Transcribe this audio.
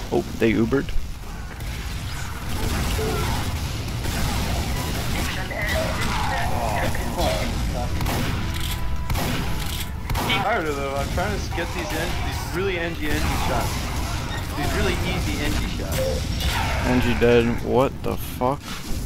Oh, they Ubered. Tired of though. I'm trying to get these really NG shots. These really easy NG shots. NG dead. What the fuck?